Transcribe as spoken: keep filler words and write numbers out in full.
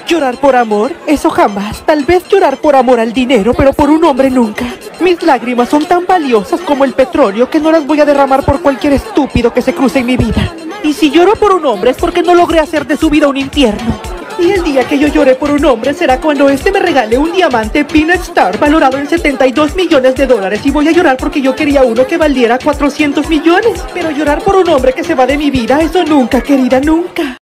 ¿Llorar por amor? Eso jamás. Tal vez llorar por amor al dinero, pero por un hombre nunca. Mis lágrimas son tan valiosas como el petróleo que no las voy a derramar por cualquier estúpido que se cruce en mi vida. Y si lloro por un hombre es porque no logré hacer de su vida un infierno. Y el día que yo lloré por un hombre será cuando este me regale un diamante Peanut Star valorado en setenta y dos millones de dólares. Y voy a llorar porque yo quería uno que valiera cuatrocientos millones. Pero llorar por un hombre que se va de mi vida, eso nunca, querida, nunca.